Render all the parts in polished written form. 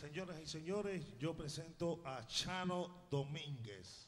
Señoras y señores, yo presento a Chano Domínguez.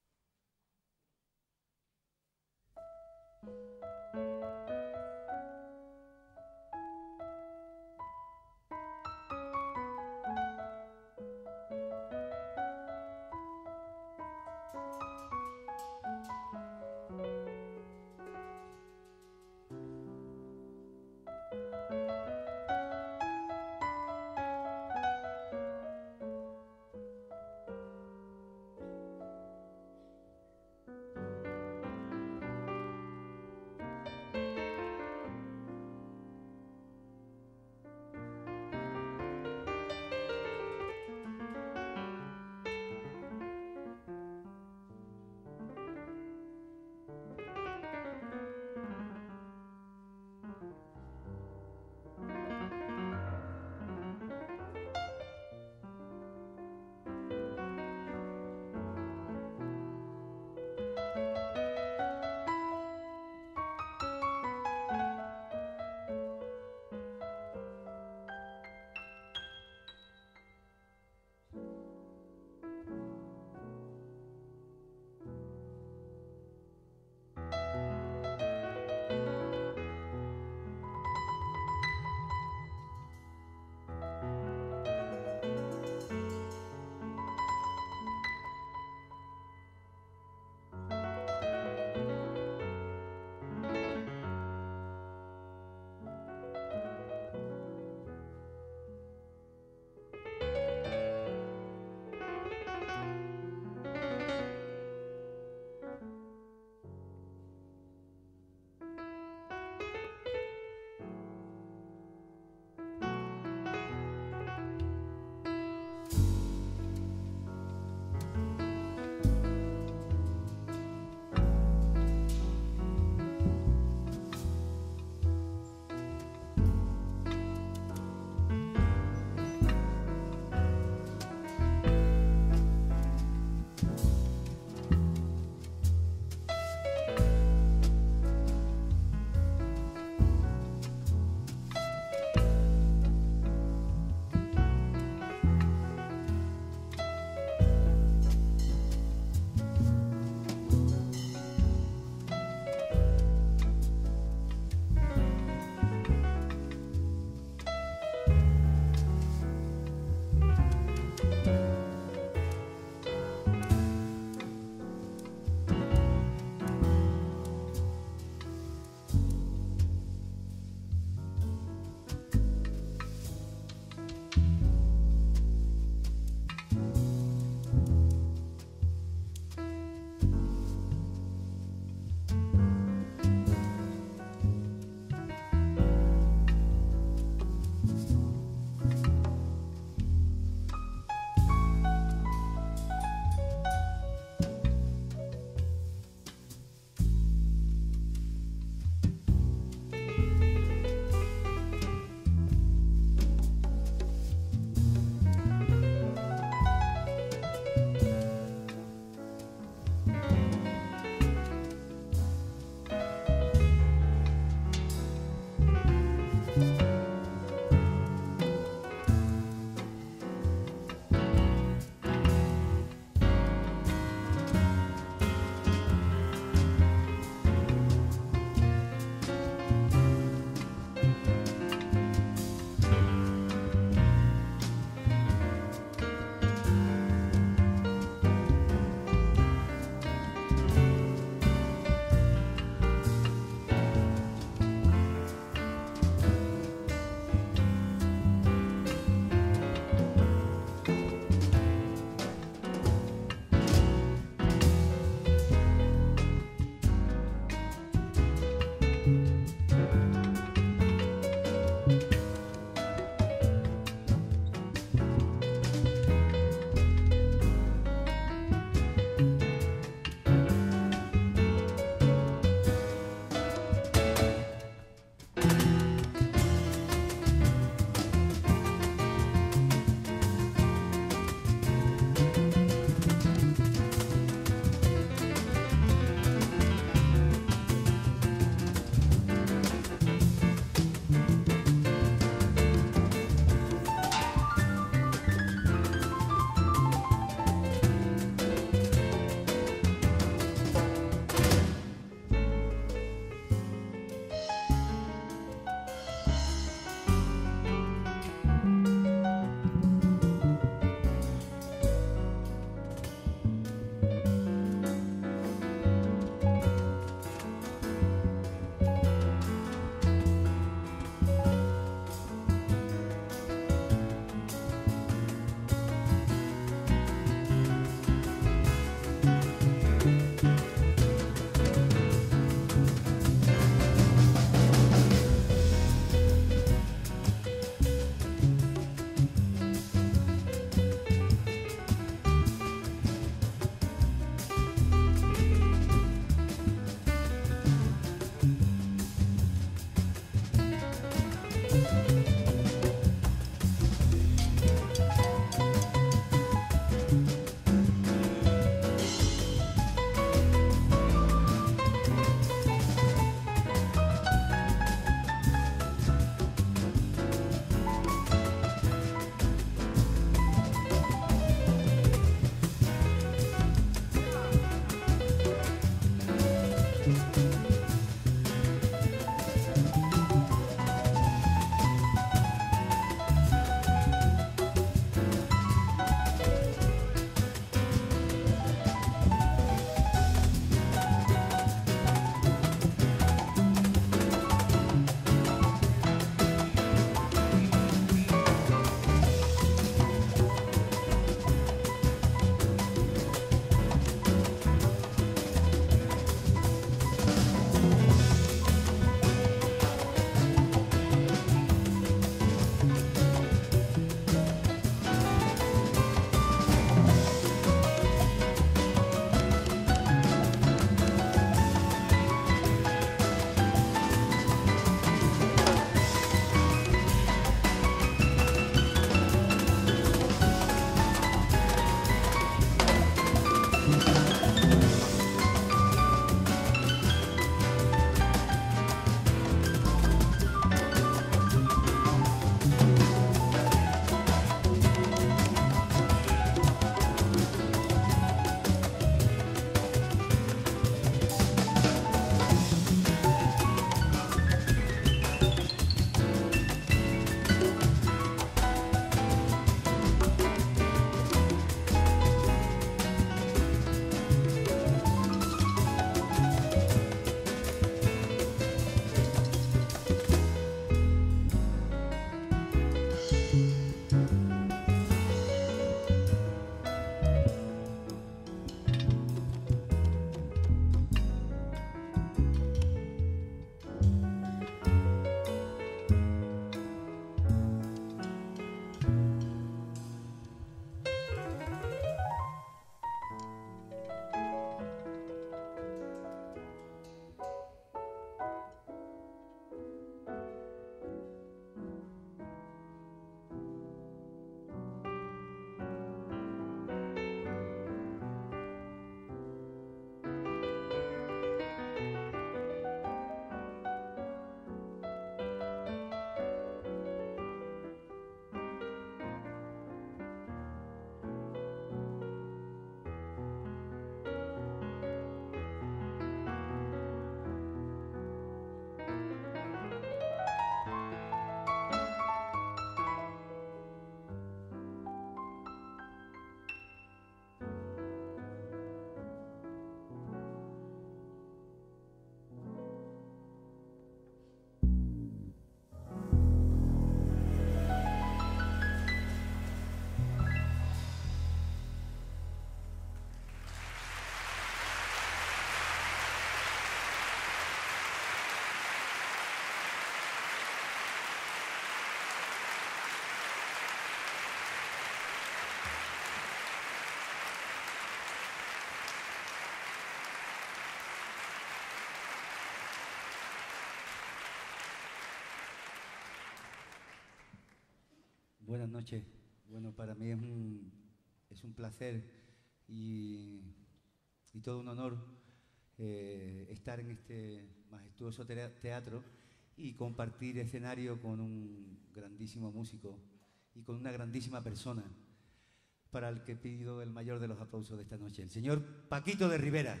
Buenas noches. Bueno, para mí es un placer y todo un honor estar en este majestuoso teatro y compartir escenario con un grandísimo músico y con una grandísima persona, para el que pido el mayor de los aplausos de esta noche, el señor Paquito de Rivera.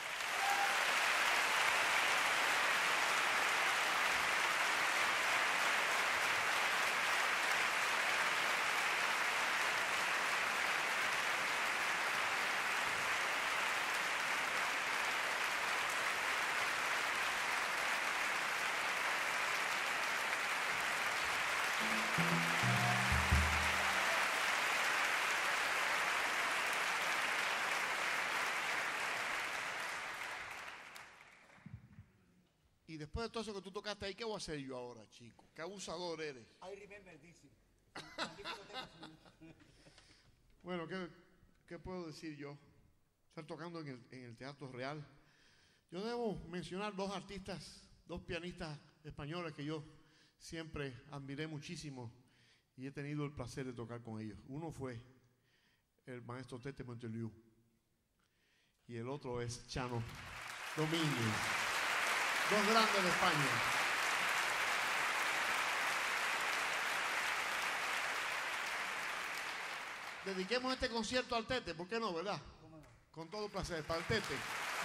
Y después de todo eso que tú tocaste ahí, ¿qué voy a hacer yo ahora, chico? ¿Qué abusador eres? I remember this. Bueno, ¿qué puedo decir yo? Estar tocando en el Teatro Real. Yo debo mencionar dos artistas, dos pianistas españoles que yo siempre admiré muchísimo y he tenido el placer de tocar con ellos. Uno fue el maestro Tete Montoliu y el otro es Chano Domínguez. Dos grandes de España. Dediquemos este concierto al Tete, ¿por qué no, verdad? ¿Cómo no? Con todo placer, para el Tete.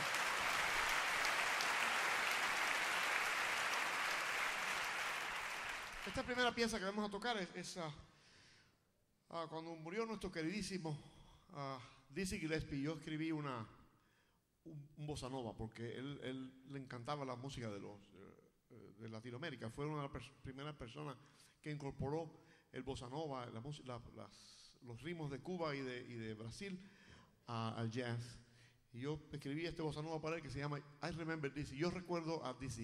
Esta primera pieza que vamos a tocar es cuando murió nuestro queridísimo Dizzy Gillespie. Yo escribí un bossa nova porque él le encantaba la música de Latinoamérica. Fue una de las primeras personas que incorporó el bossa nova, los ritmos de Cuba y de Brasil al jazz. Y yo escribí este bossa nova para él que se llama I Remember Dizzy. Yo recuerdo a Dizzy.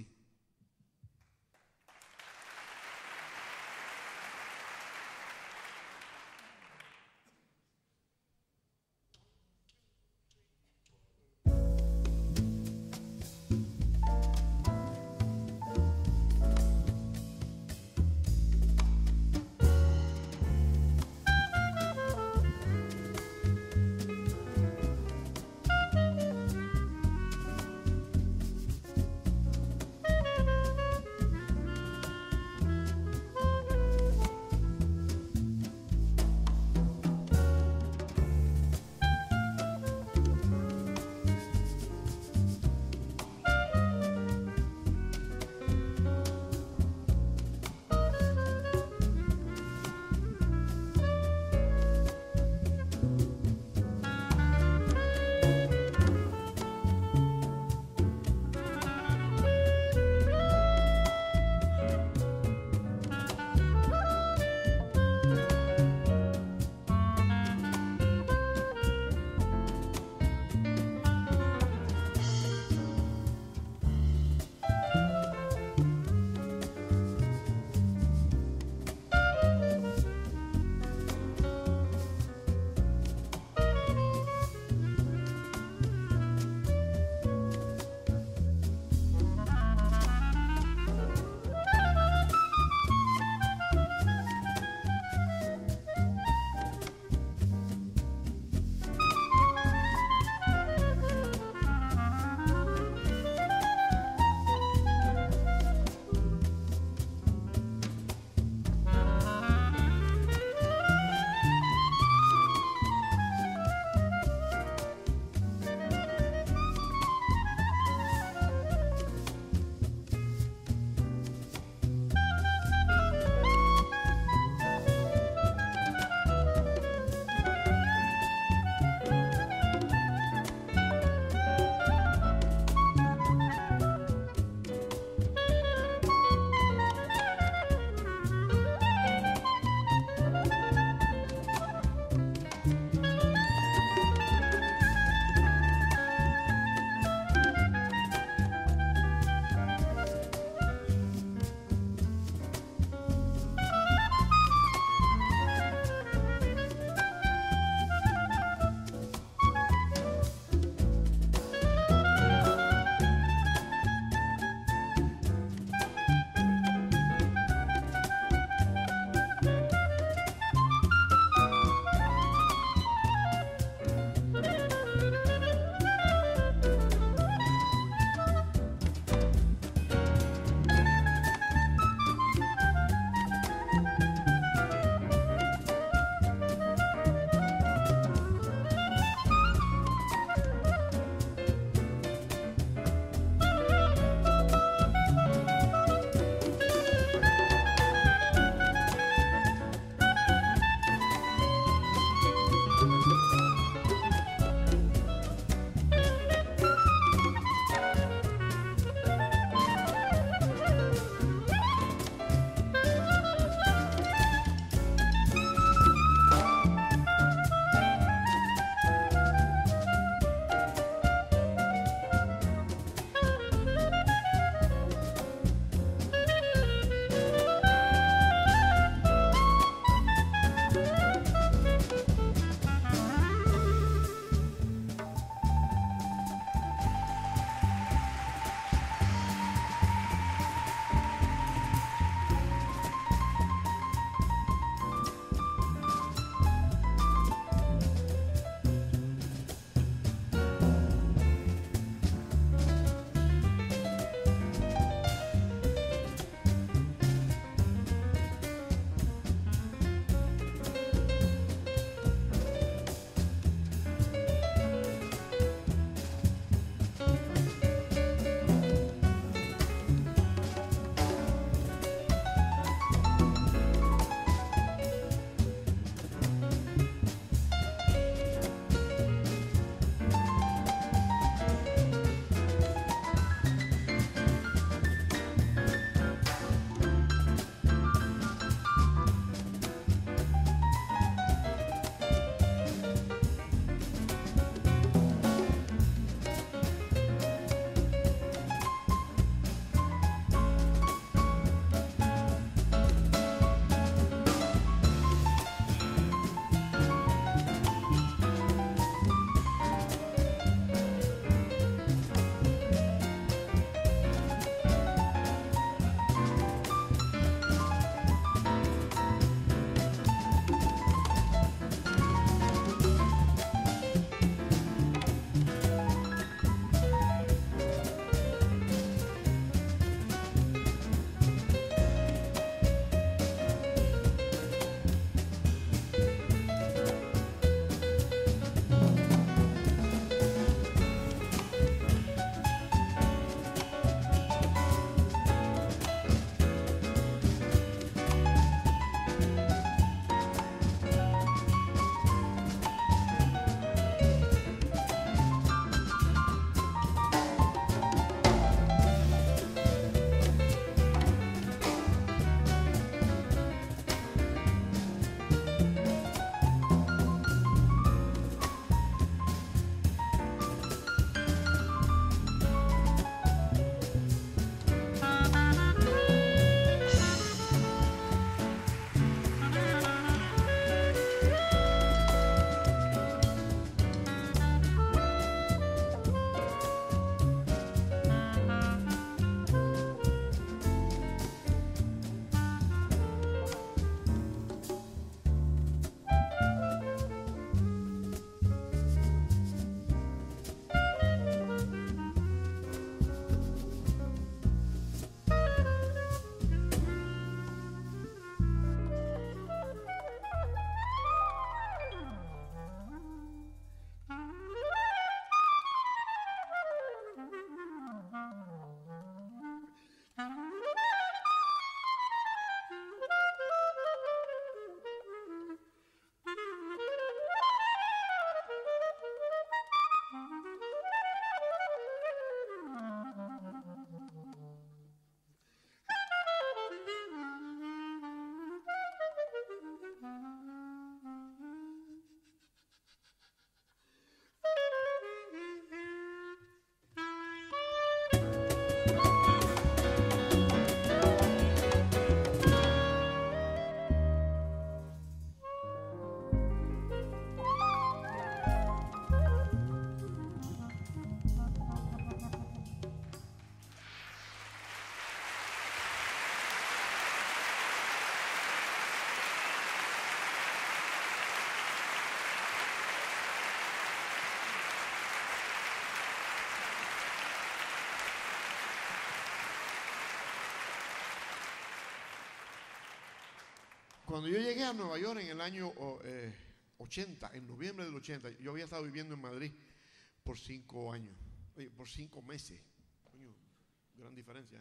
Cuando yo llegué a Nueva York en el año 80, en noviembre del 80, yo había estado viviendo en Madrid por 5 años, por 5 meses. Coño, gran diferencia.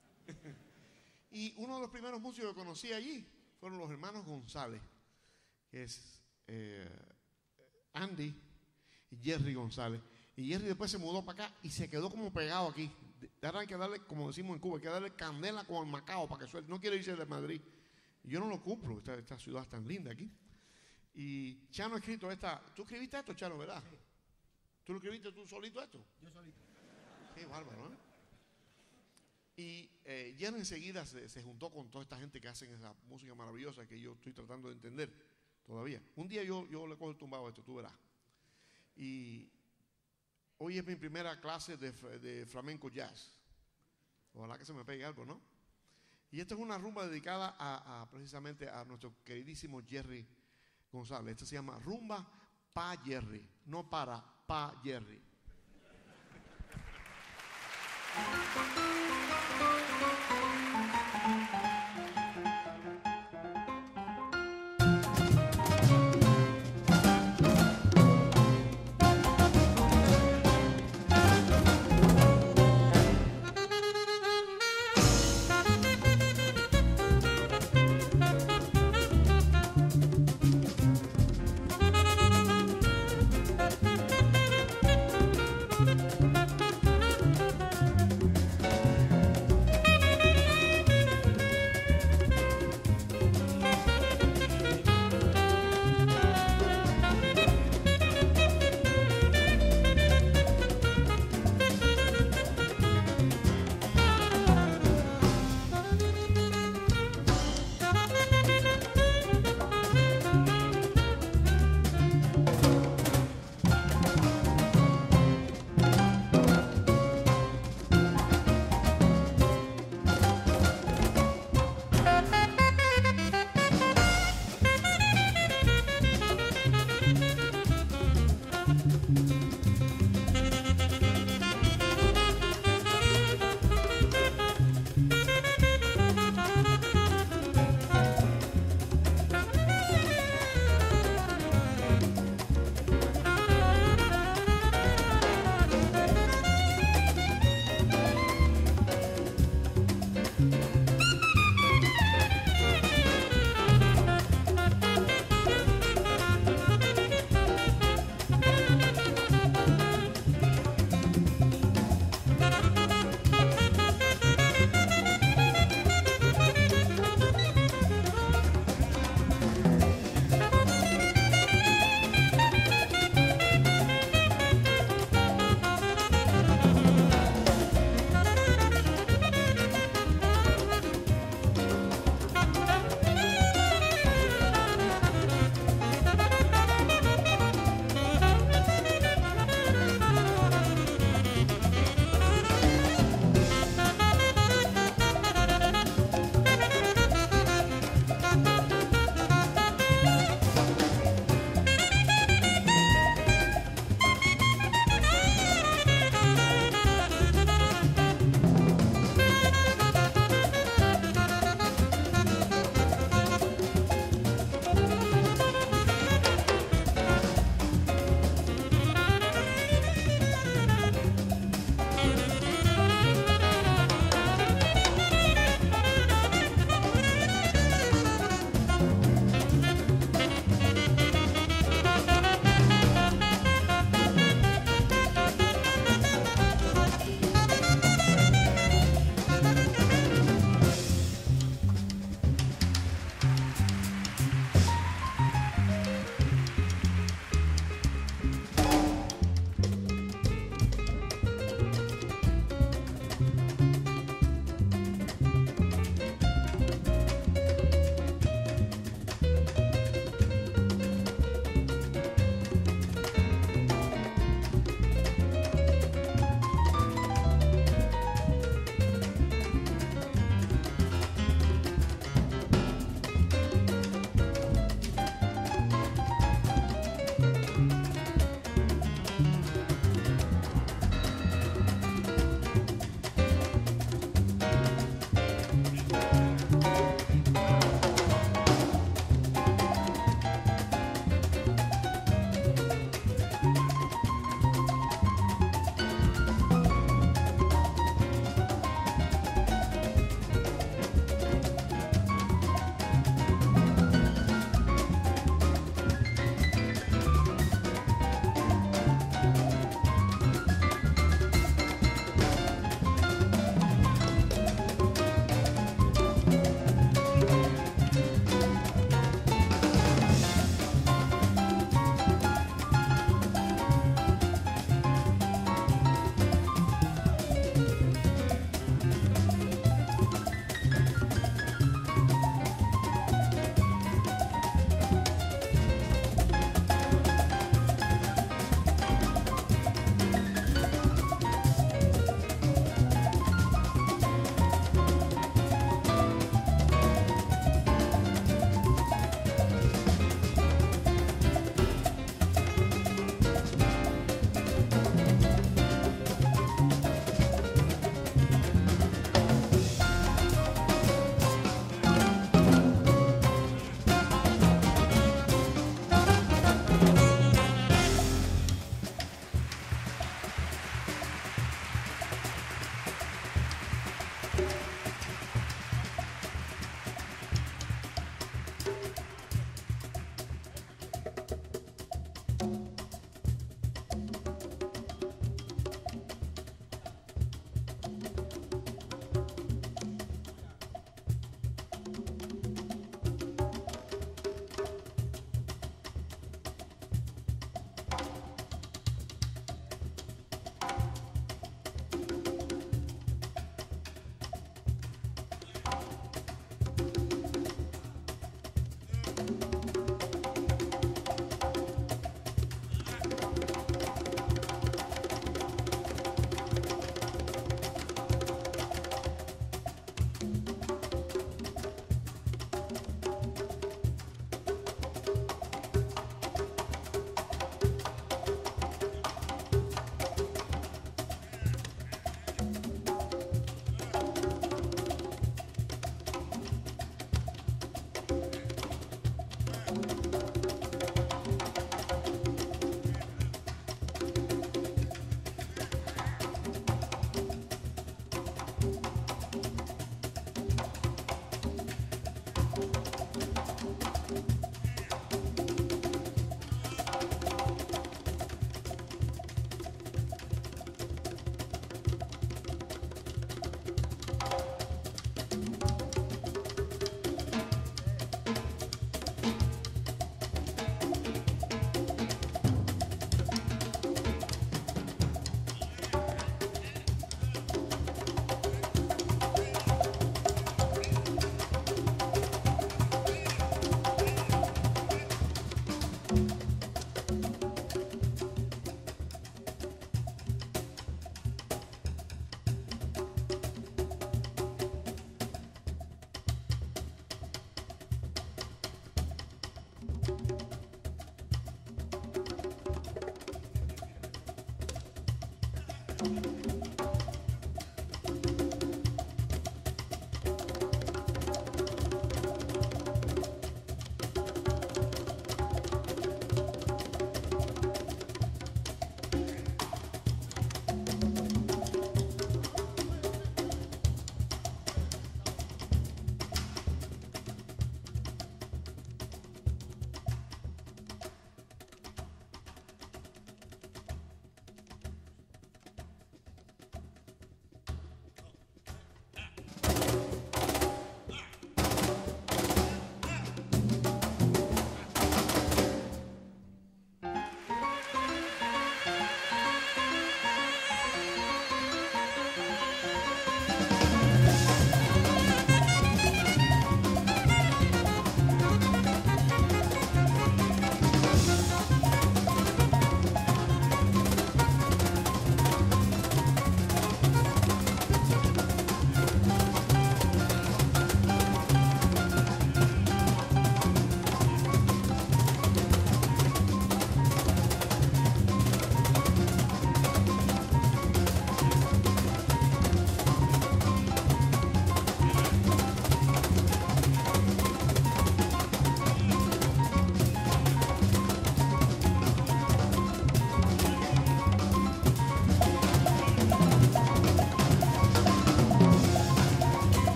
Y uno de los primeros músicos que conocí allí fueron los hermanos González, que es Andy y Jerry González. Y Jerry después se mudó para acá y se quedó como pegado aquí. Ahora hay que darle, como decimos en Cuba, hay que darle candela con el Macao para que suelte. No quiere irse de Madrid. Y yo no lo cumplo, esta ciudad es tan linda aquí. Y Chano ha escrito esta. ¿Tú escribiste esto, Chano, verdad? Sí. ¿Tú lo escribiste tú solito esto? Yo solito. Qué bárbaro, ¿eh? Y ya enseguida se juntó con toda esta gente que hacen esa música maravillosa que yo estoy tratando de entender todavía. Un día yo le cojo el tumbado a esto, tú verás. Y hoy es mi primera clase de flamenco jazz. Ojalá que se me pegue algo, ¿no? Y esta es una rumba dedicada precisamente a nuestro queridísimo Jerry González. Esta se llama Rumba Pa Jerry, no para Pa Jerry.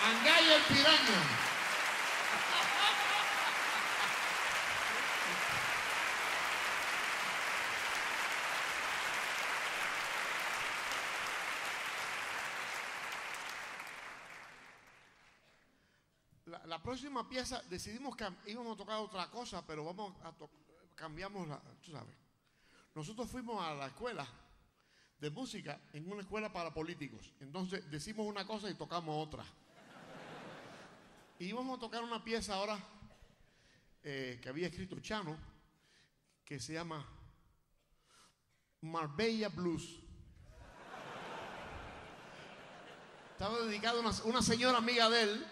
Angaya el Piraña. La próxima pieza decidimos que íbamos a tocar otra cosa, pero cambiamos tú sabes. Nosotros fuimos a la escuela de música en una escuela para políticos. Entonces decimos una cosa y tocamos otra. Y íbamos a tocar una pieza ahora que había escrito Chano, que se llama Marbella Blues. Estaba dedicado a una señora amiga de él.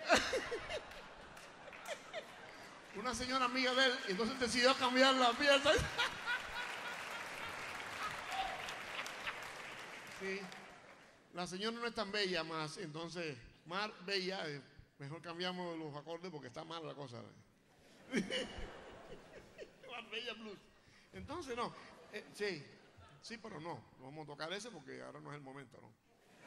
Una señora amiga de él, y entonces decidió cambiar la pieza. Sí, la señora no es tan bella más, entonces, Mar Bella, mejor cambiamos los acordes porque está mal la cosa. Mar Bella Blues. Entonces, no, sí, pero no vamos a tocar ese porque ahora no es el momento, ¿no?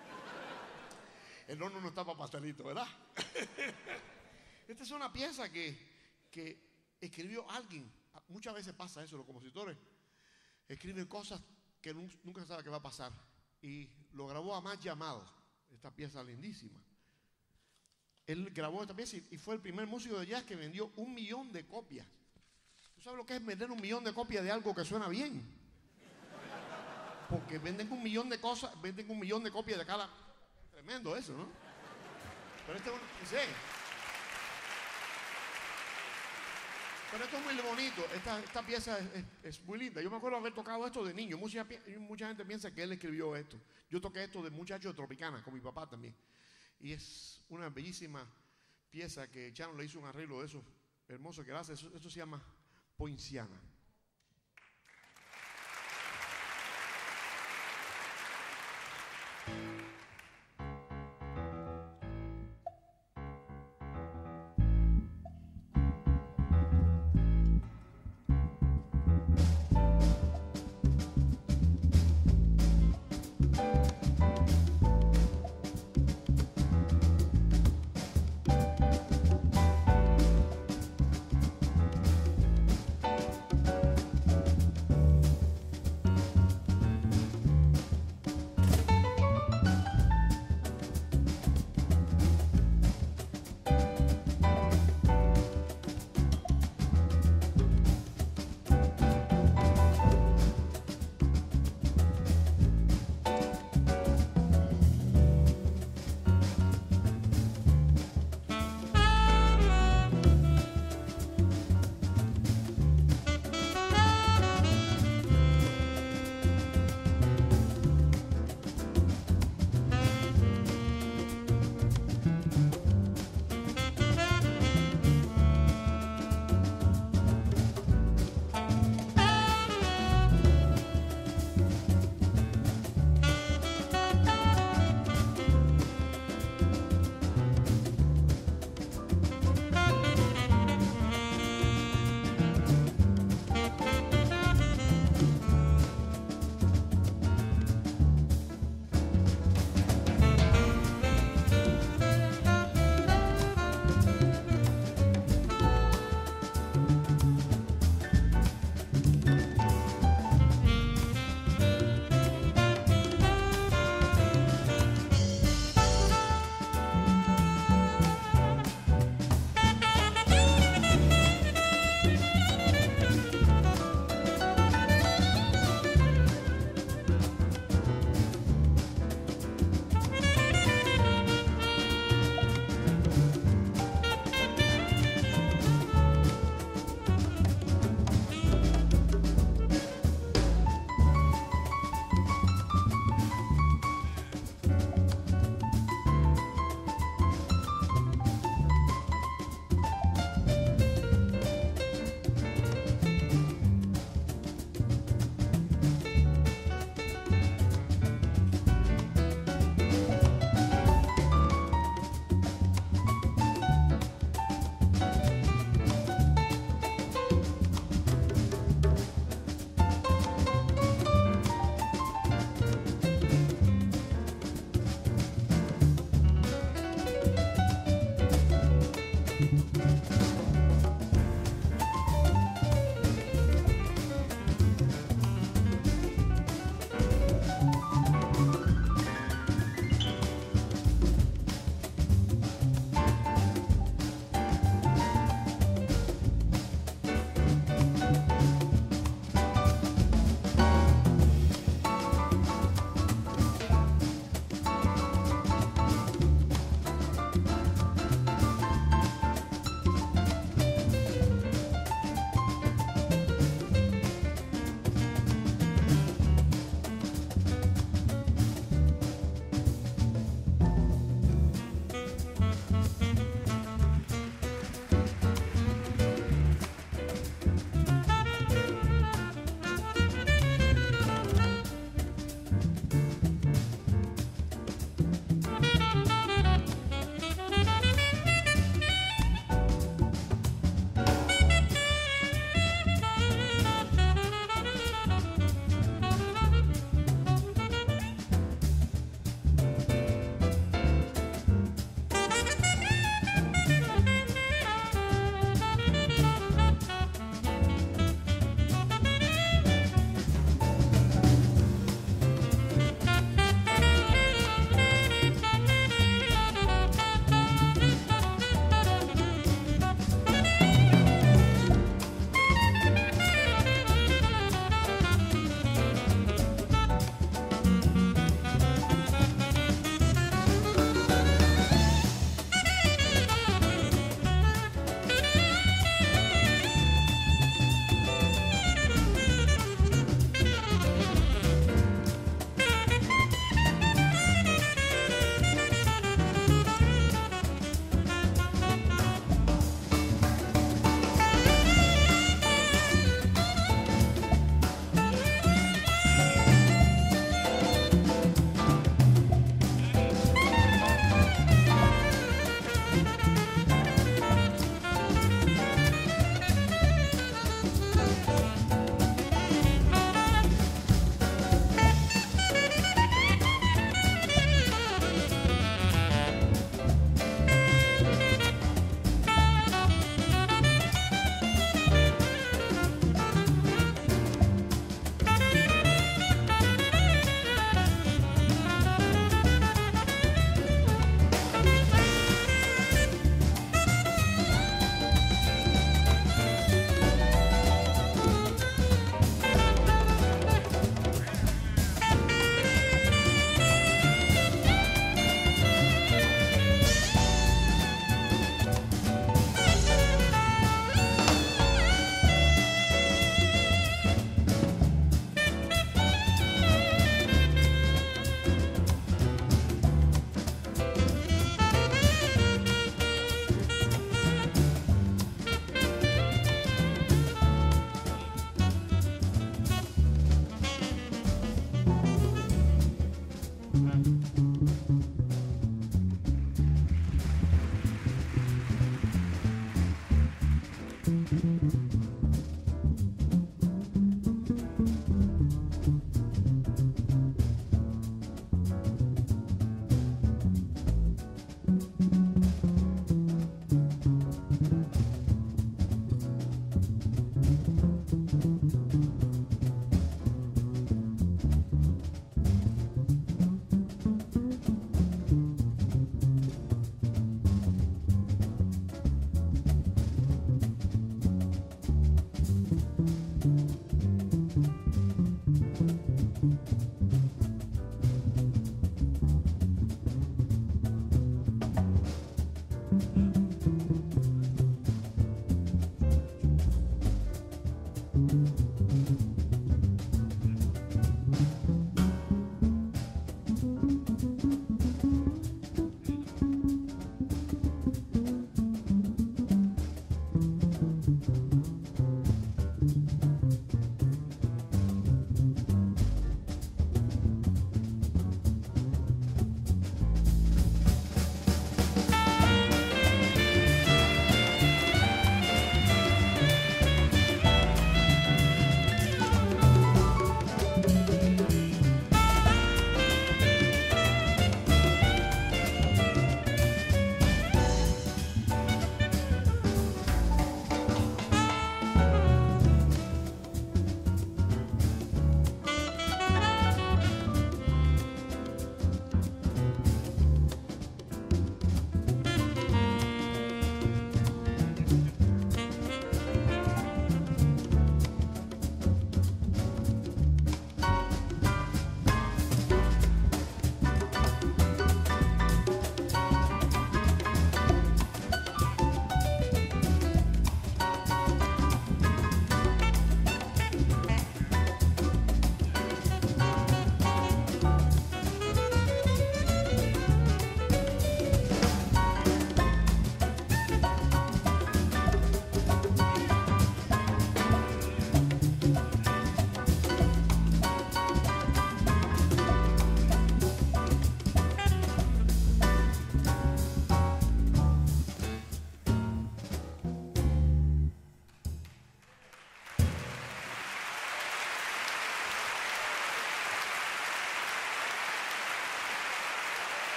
El horno no está para pastelito, ¿verdad? Esta es una pieza que escribió alguien. Muchas veces pasa eso, los compositores escriben cosas que nunca se sabe qué va a pasar. Y lo grabó a Más Llamado, esta pieza lindísima. Él grabó esta pieza y fue el primer músico de jazz que vendió 1 millón de copias. ¿Tú sabes lo que es vender 1 millón de copias de algo que suena bien? Porque venden 1 millón de cosas, venden 1 millón de copias de cada... Tremendo eso, ¿no? Pero Pero esto es muy bonito. Esta pieza es muy linda. Yo me acuerdo haber tocado esto de niño. Mucha gente piensa que él escribió esto. Yo toqué esto de muchacho de Tropicana, con mi papá también. Y es una bellísima pieza que Chano le hizo un arreglo de eso hermoso que hace. Esto se llama Poinciana.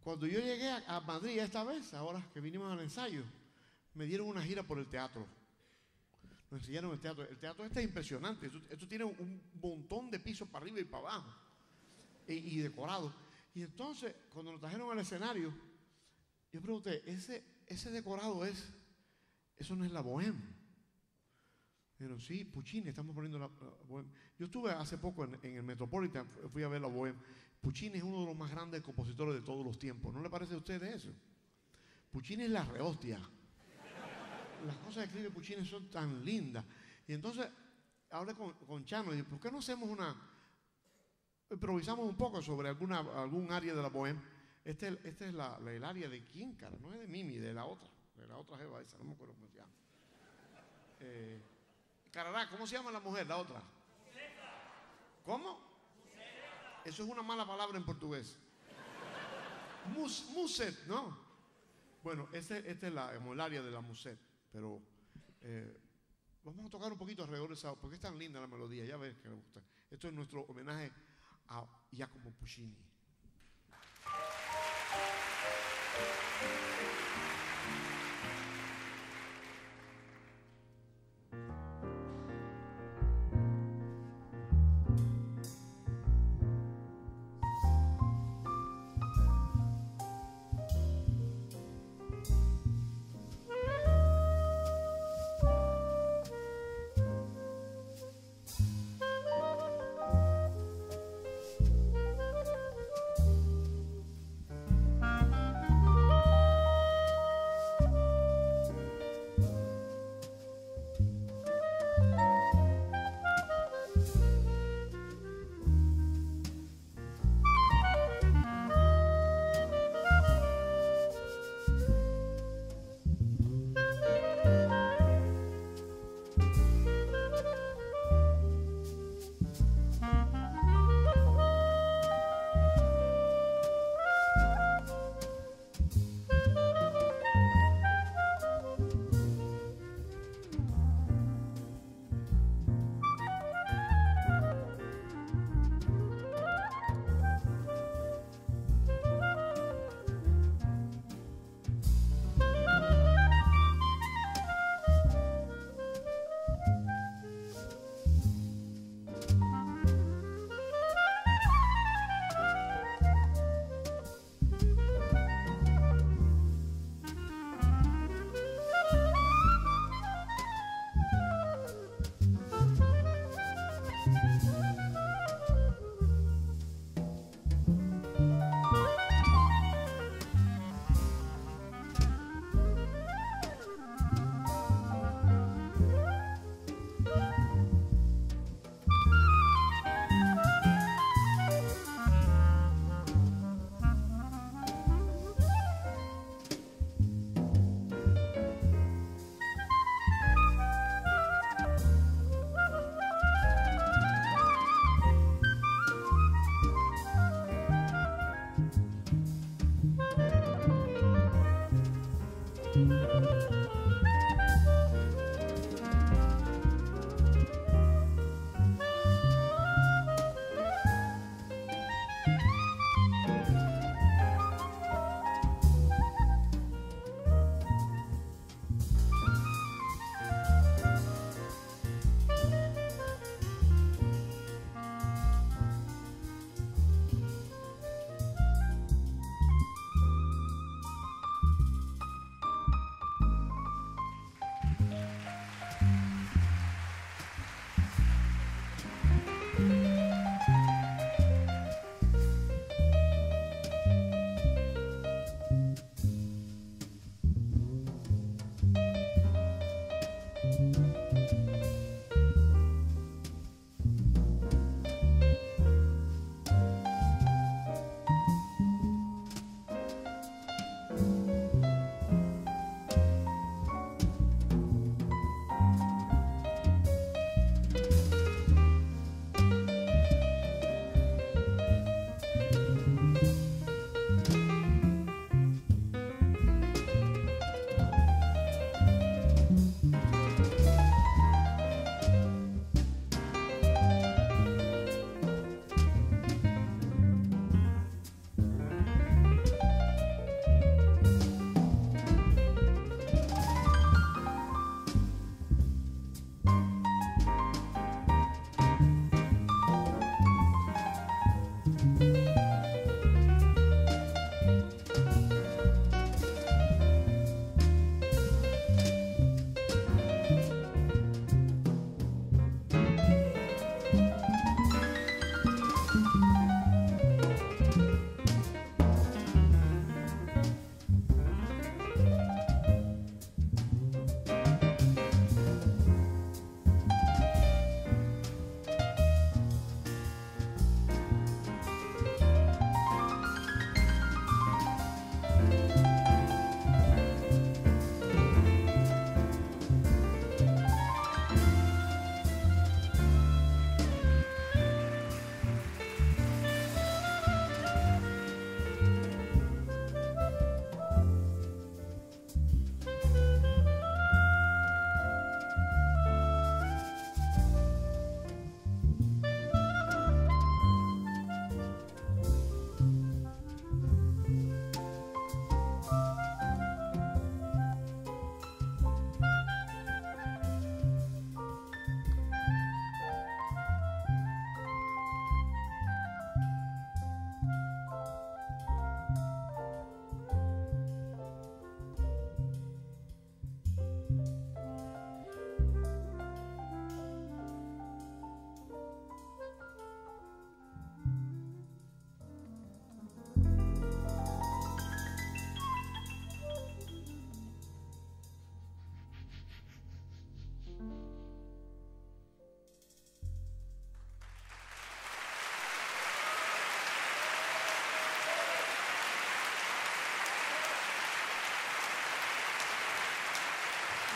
cuando yo llegué a Madrid esta vez, ahora que vinimos al ensayo, me dieron una gira por el teatro. Nos enseñaron el teatro. El teatro este es impresionante. Esto tiene un montón de pisos para arriba y para abajo. Y decorado. Y entonces, cuando nos trajeron al escenario, yo pregunté, ese decorado eso no es la Bohème. Pero sí, Puccini, estamos poniendo la Bohème. Yo estuve hace poco en el Metropolitan, fui a ver la Bohème. Puccini es uno de los más grandes compositores de todos los tiempos. ¿No le parece a ustedes eso? Puccini es la rehostia. Las cosas que escribe Puccini son tan lindas. Y entonces hablé con Chano y dije, ¿por qué no hacemos improvisamos un poco sobre algún área de la Bohème? Este es el área de quién, cara, no es de Mimi, de la otra jeva esa, no me acuerdo cómo se llama. Carará, ¿cómo se llama la mujer, la otra? ¿Cómo? Eso es una mala palabra en portugués. Muset, ¿no? Bueno, este es el área de la Muset. Pero vamos a tocar un poquito alrededor de esa, porque es tan linda la melodía, ya ves que me gusta. Esto es nuestro homenaje a Giacomo Puccini.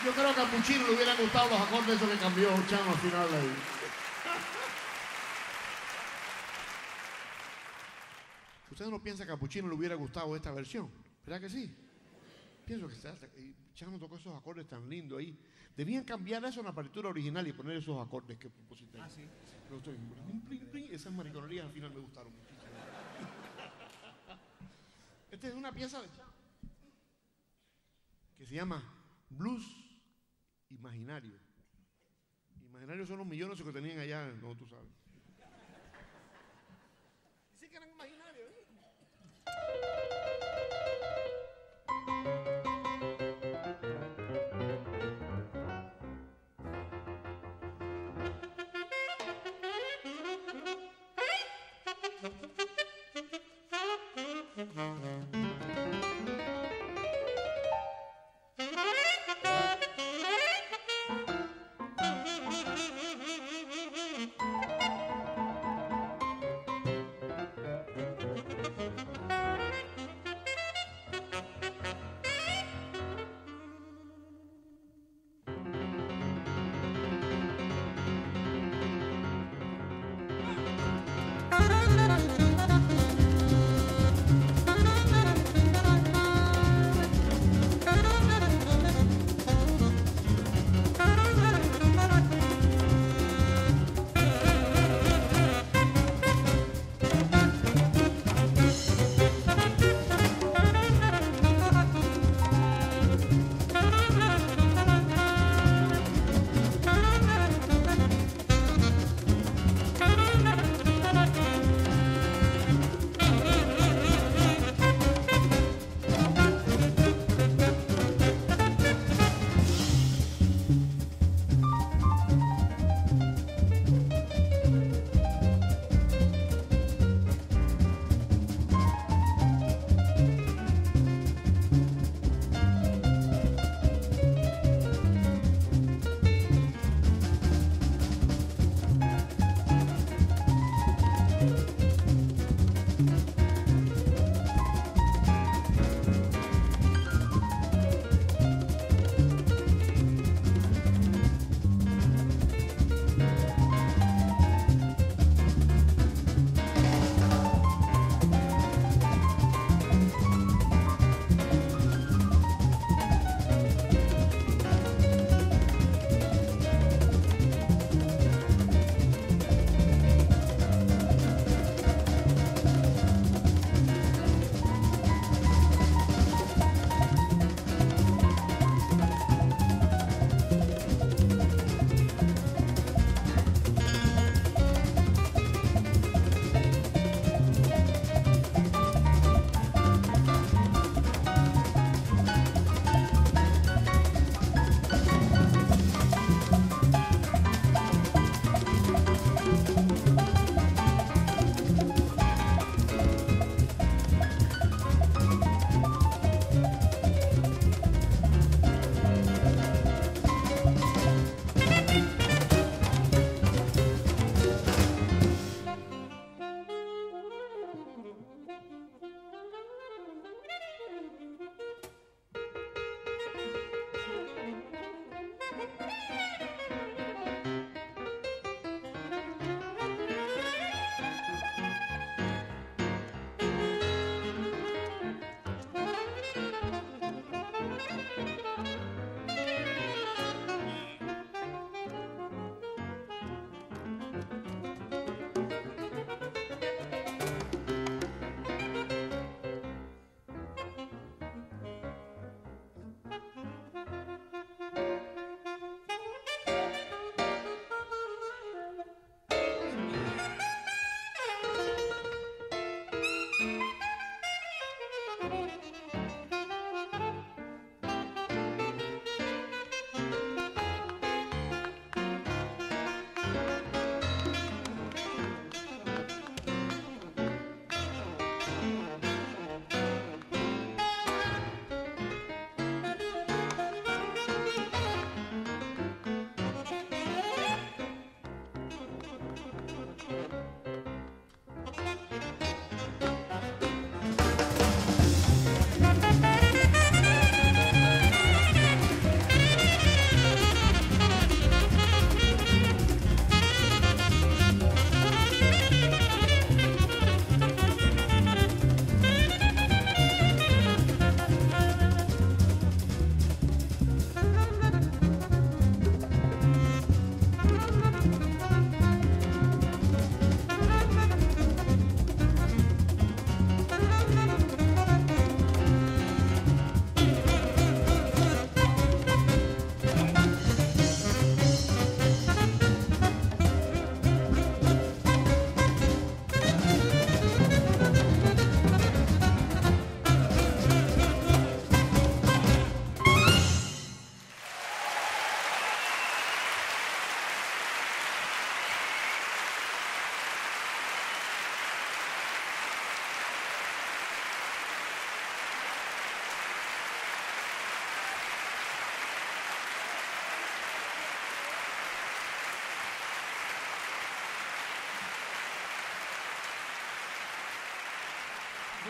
Yo creo que a Puccini le hubieran gustado los acordes esos que cambió Chano al final de ahí. ¿Ustedes no piensan que a Puccini le hubiera gustado esta versión? ¿Verdad que sí? Pienso que Chano tocó esos acordes tan lindos ahí. Debían cambiar eso en la partitura original y poner esos acordes que pusiste ahí. Ah, sí. Esas mariconerías al final me gustaron muchísimo. Esta es una pieza de Chano que se llama Blues Imaginario. Imaginarios son los millones que tenían allá, no tú sabes. Dice que eran imaginarios, ¿eh?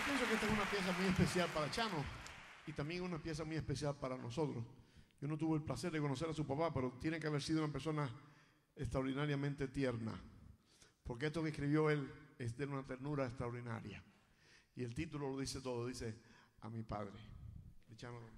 pienso que esta es una pieza muy especial para Chano y también una pieza muy especial para nosotros. Yo no tuve el placer de conocer a su papá, pero tiene que haber sido una persona extraordinariamente tierna, porque esto que escribió él es de una ternura extraordinaria. Y el título lo dice todo, dice A mi padre, de Chano Domínguez.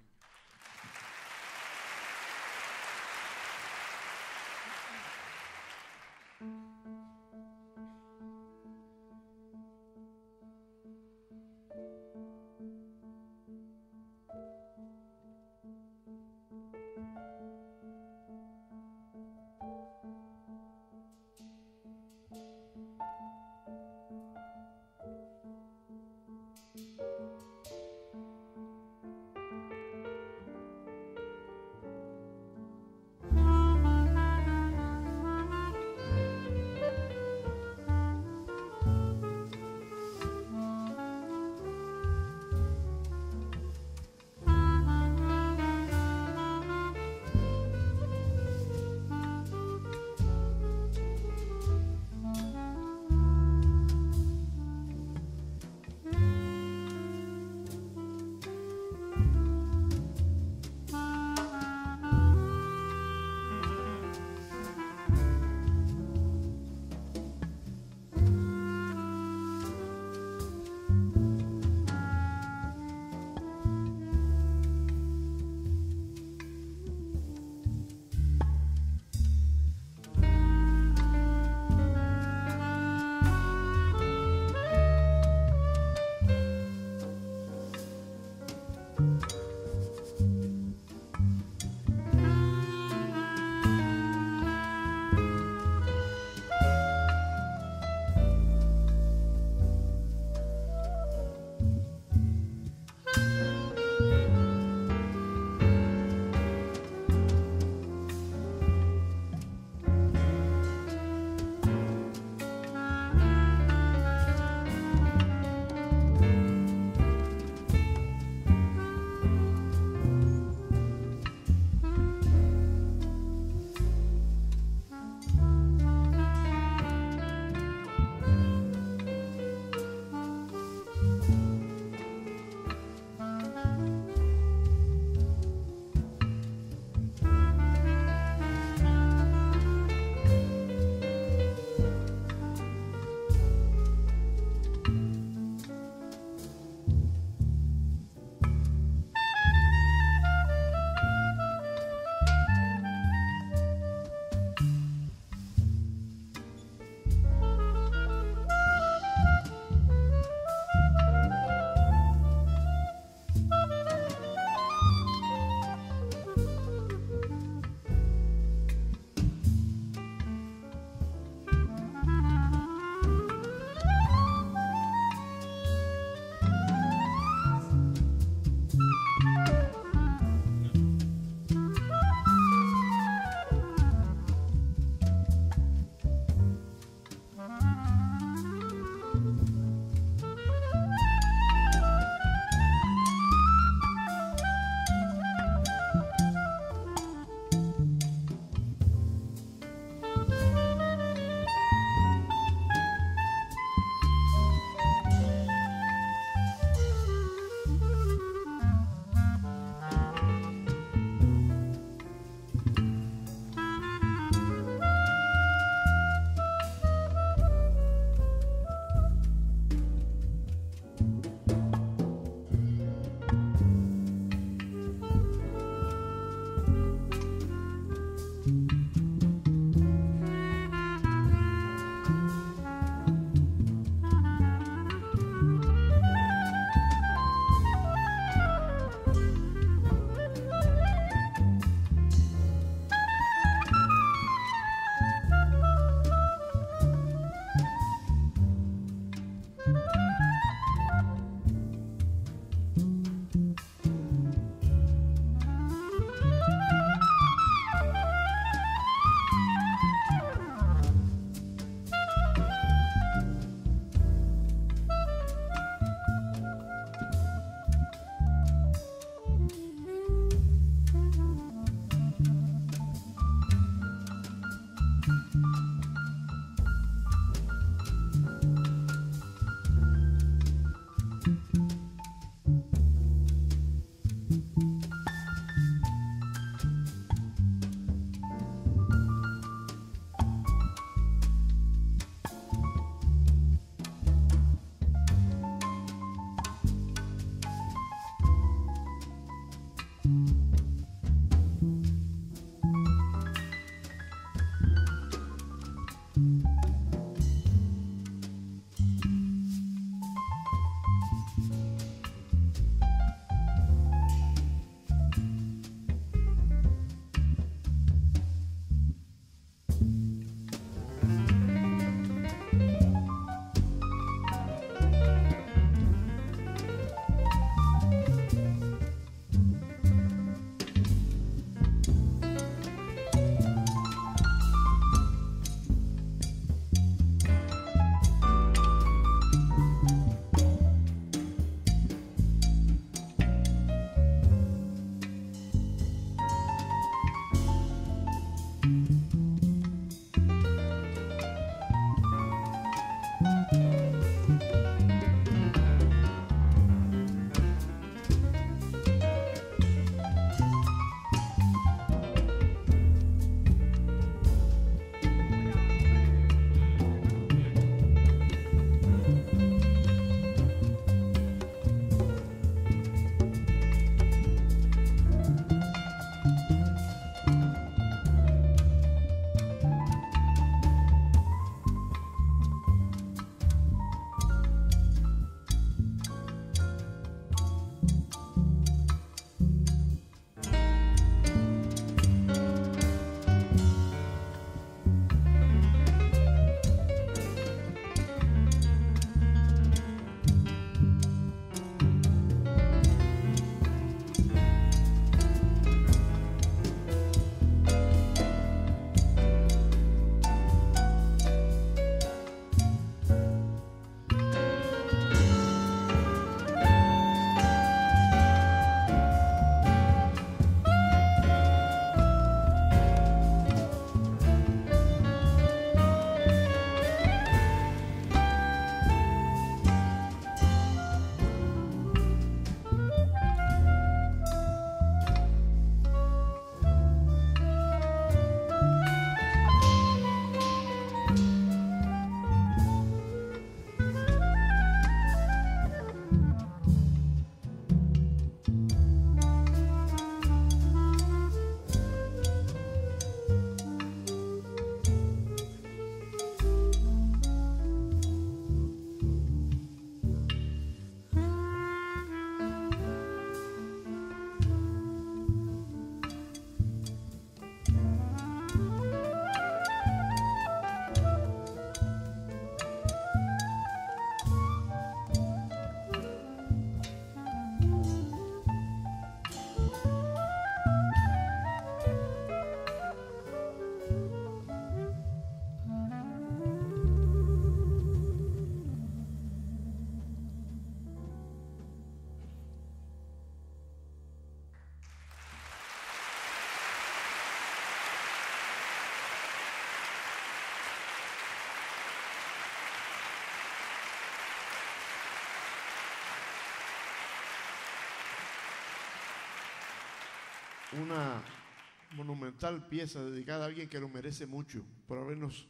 una monumental pieza dedicada a alguien que lo merece mucho por habernos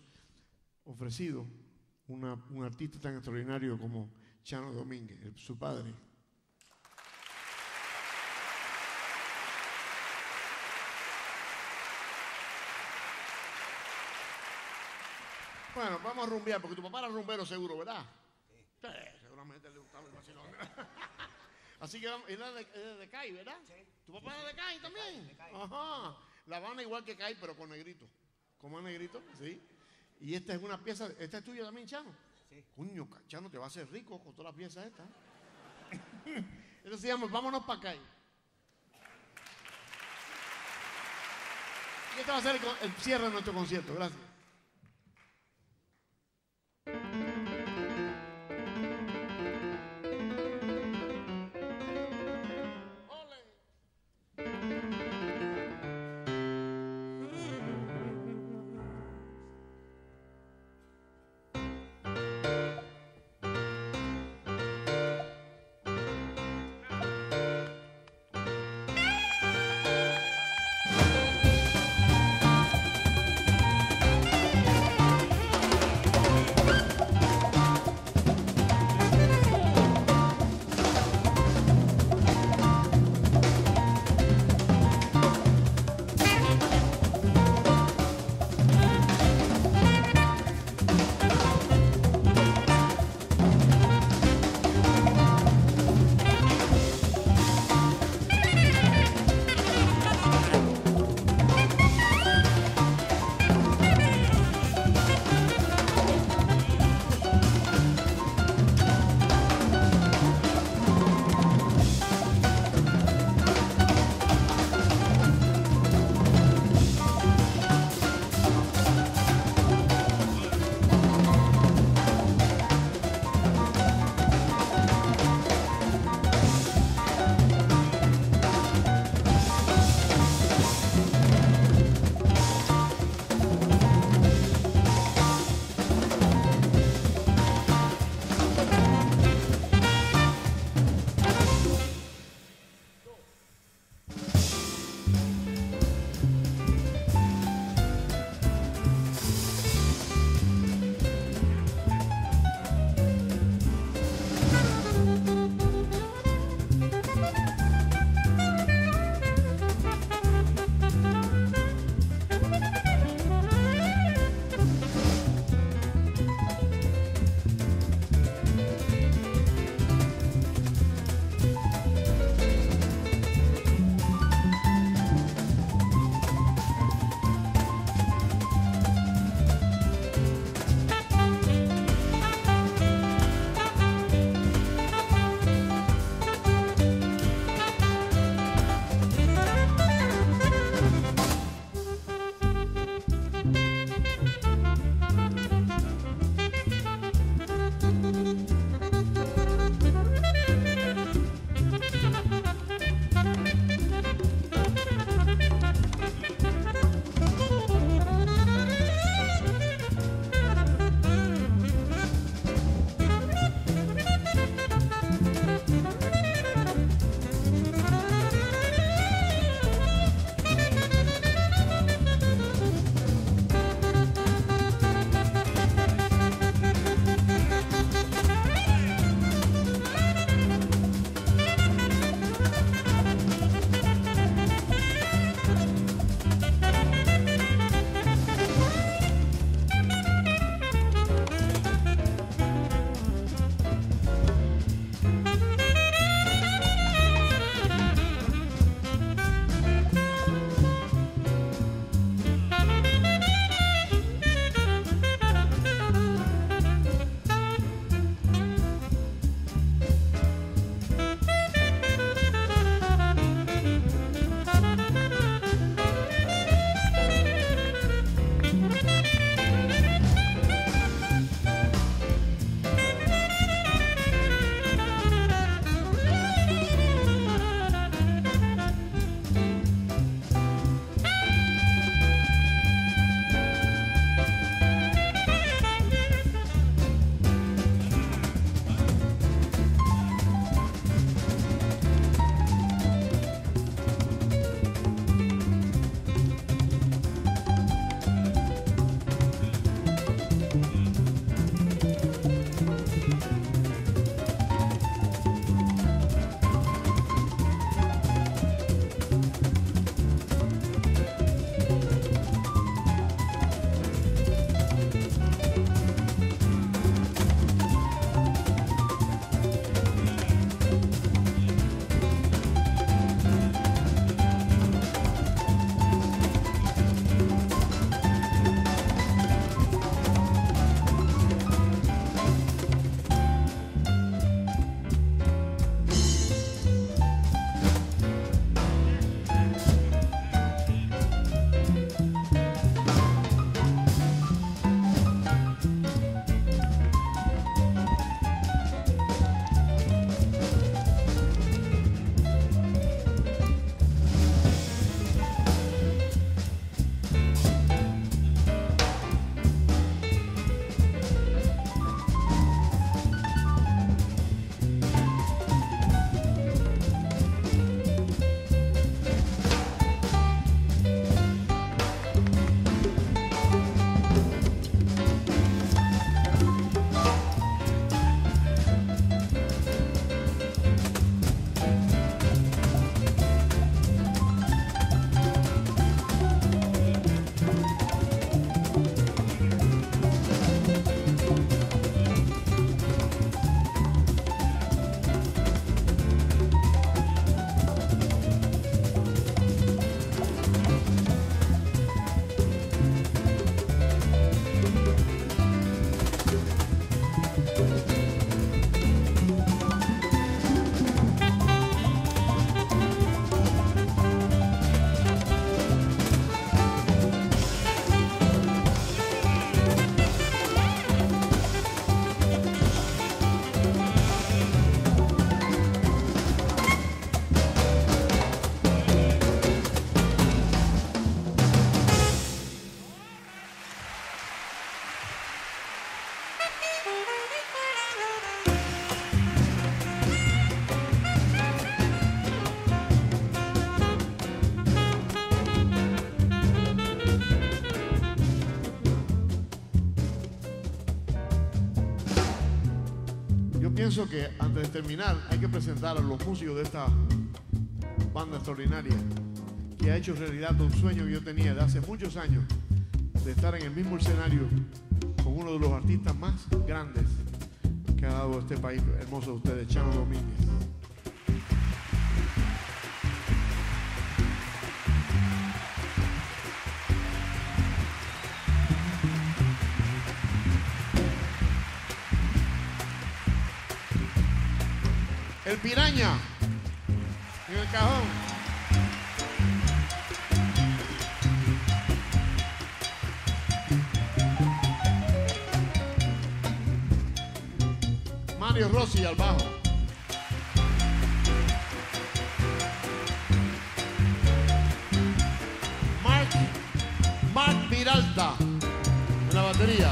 ofrecido un artista tan extraordinario como Chano Domínguez, su padre. Bueno, vamos a rumbear, porque tu papá era rumbero seguro, ¿verdad? Sí. Seguramente le gustaba el vacilón. Así que él era de CAI, ¿verdad? Sí. ¿Tu papá era de CAI también? De CAI. Ajá. La Habana igual que CAI, pero con negrito. ¿Cómo es negrito? Sí. Y esta es una pieza, ¿esta es tuya también, Chano? Sí. Coño, Chano, te va a hacer rico con todas las piezas estas. Entonces decíamos, vámonos para CAI. Y este va a ser el cierre de nuestro concierto. Gracias. pienso que antes de terminar hay que presentar a los músicos de esta banda extraordinaria que ha hecho realidad un sueño que yo tenía de hace muchos años, de estar en el mismo escenario con uno de los artistas más grandes que ha dado este país hermoso de ustedes, Chano Domínguez. El Piraña en el cajón. Mario Rossi al bajo. Mark Viralta en la batería.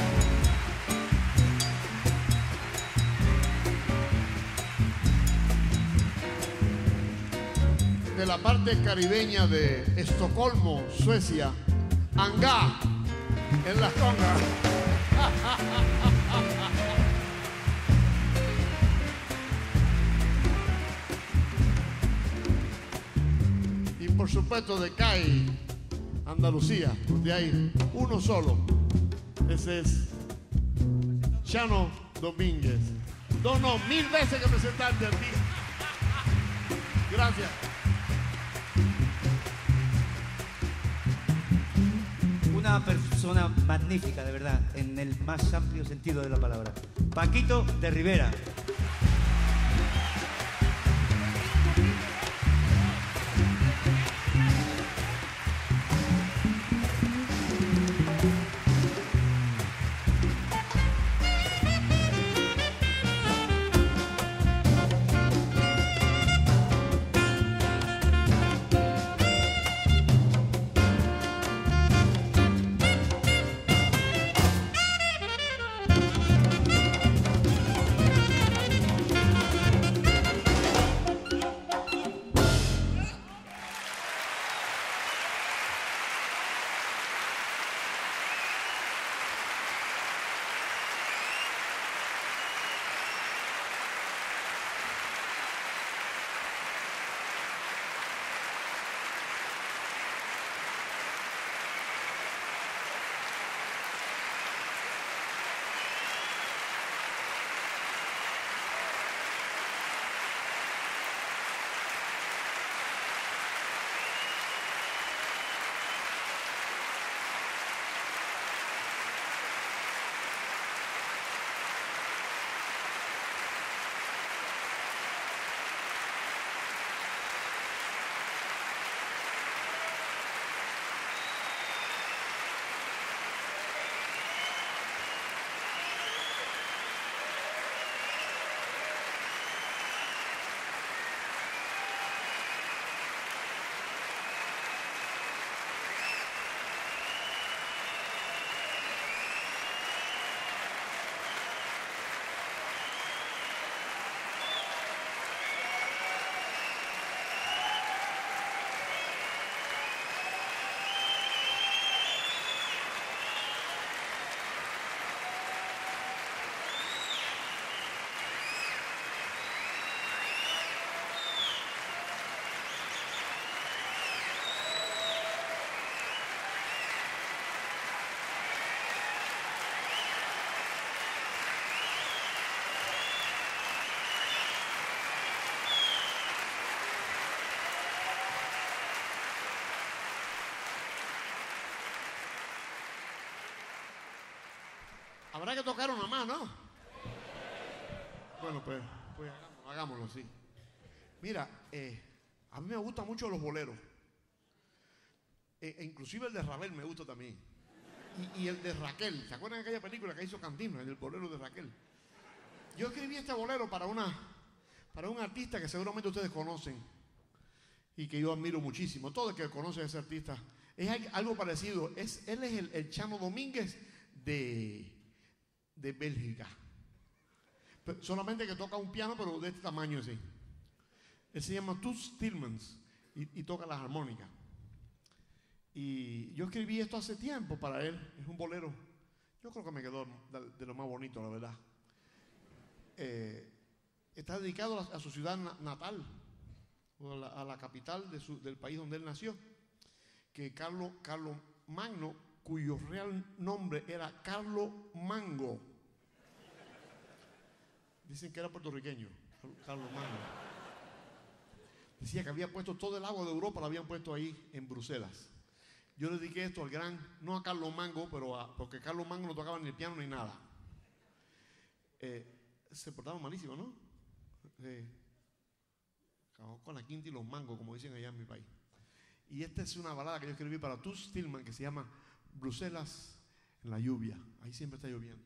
De la parte caribeña de Estocolmo, Suecia, Angá en las congas. Y por supuesto de CAI, Andalucía, donde hay uno solo. Ese es Chano Domínguez. No, 1000 veces que presentarte a ti. Gracias. Una persona magnífica, de verdad, en el más amplio sentido de la palabra. Paquito de Rivera. Habrá que tocar una más, ¿no? Bueno, pues hagámoslo así. Mira, a mí me gustan mucho los boleros. Inclusive el de Ravel me gusta también. Y el de Raquel. ¿Se acuerdan de aquella película que hizo Cantinflas, el bolero de Raquel? Yo escribí este bolero para un artista que seguramente ustedes conocen y que yo admiro muchísimo. Todo el que conoce a ese artista es algo parecido. Él es el Chano Domínguez de Bélgica. Pero solamente que toca un piano, pero de este tamaño así. Él se llama Toots Tillmans y toca las armónicas. Y yo escribí esto hace tiempo para él. Es un bolero. Yo creo que me quedó de lo más bonito, la verdad. está dedicado a su ciudad natal, o a la capital del país donde él nació, que Carlos Magno, cuyo real nombre era Carlos Mango. Dicen que era puertorriqueño, Carlos Magno. Decía que había puesto todo el agua de Europa, la habían puesto ahí en Bruselas. Yo le dediqué esto al gran, no a Carlos Mango, porque Carlos Mango no tocaba ni el piano ni nada. Se portaba malísimo, ¿no? Acabó con la quinta y los mangos, como dicen allá en mi país. Y esta es una balada que yo escribí para Toots Thielemans, que se llama Bruselas en la lluvia. Ahí siempre está lloviendo.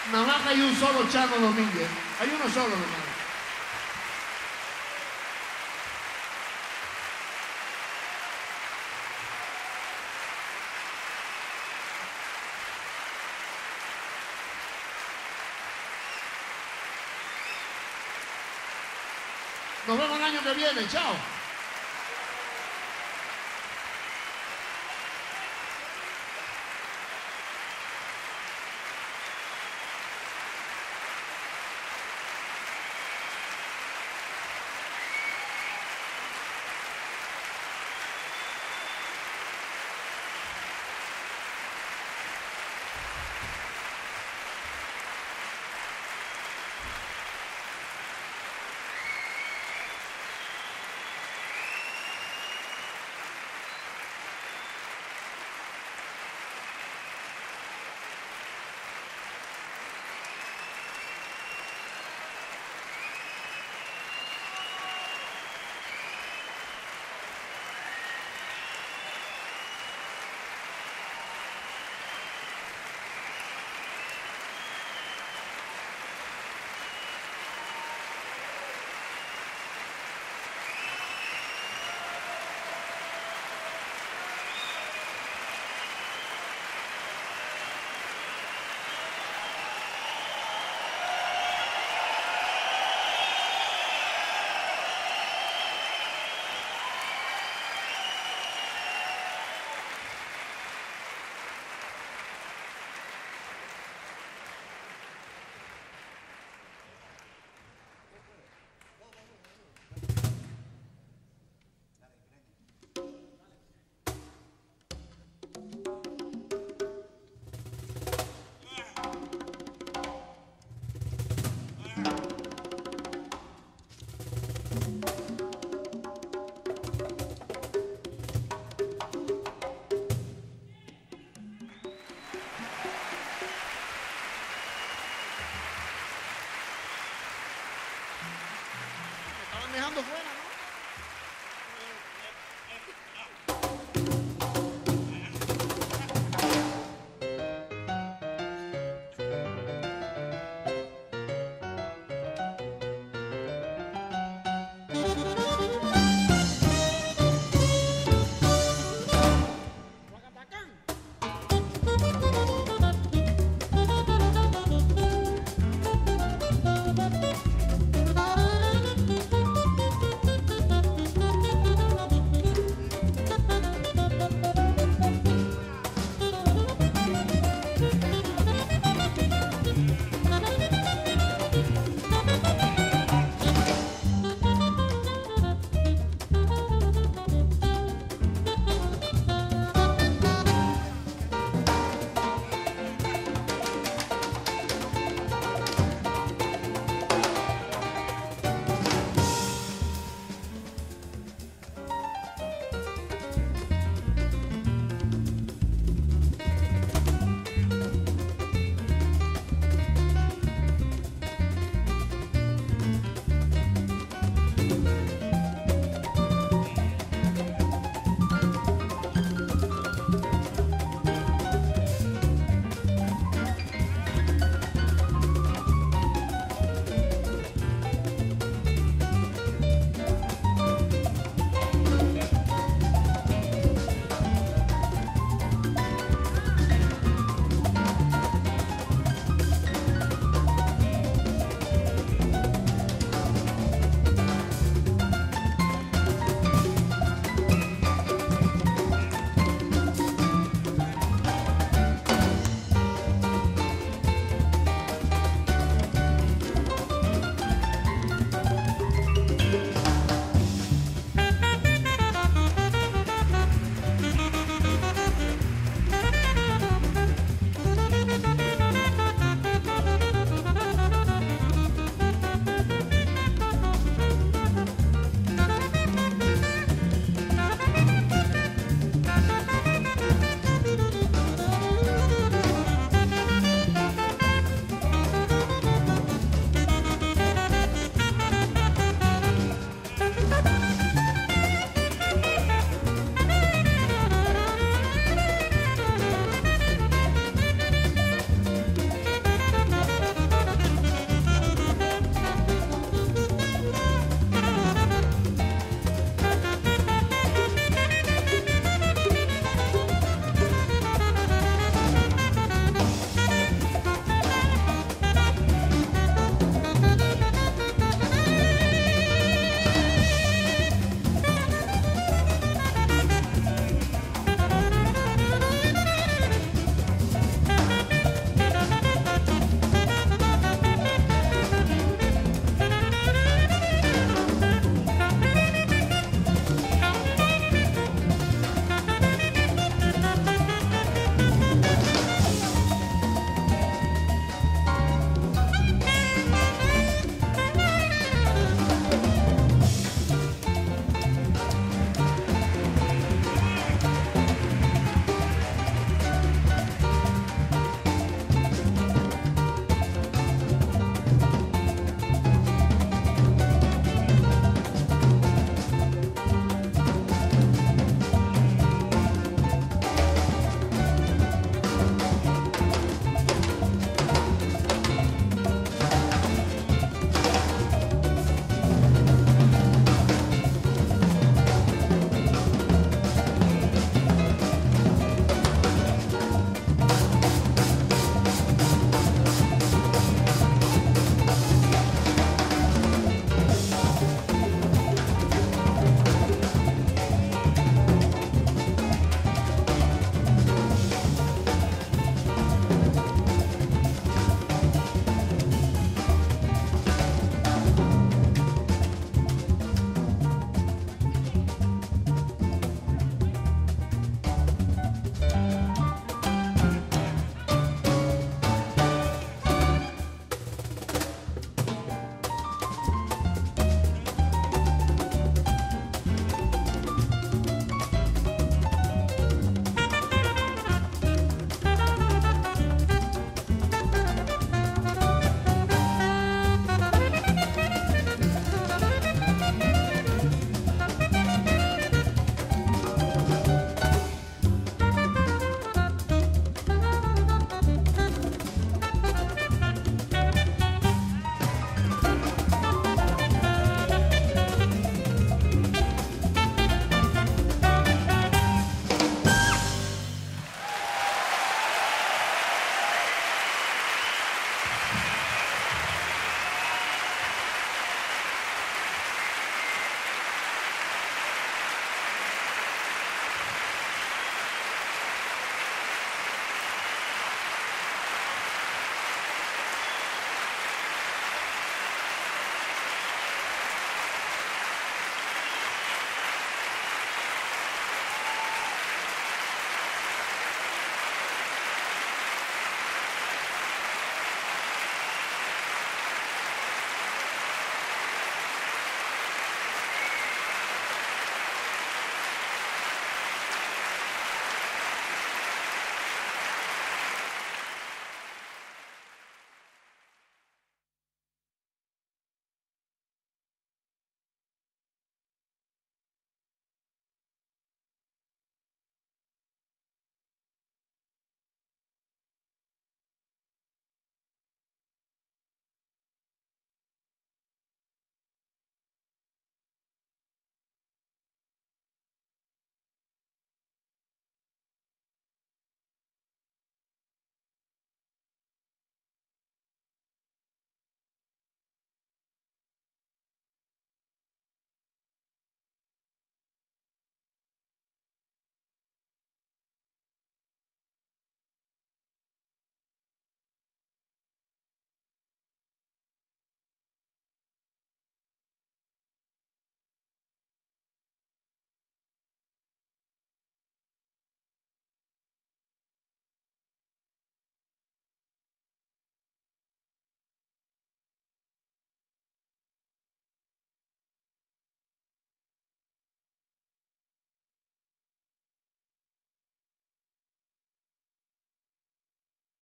Nada más hay un solo Chano Domínguez. Hay uno solo, hermano. Nos vemos el año que viene. Chao.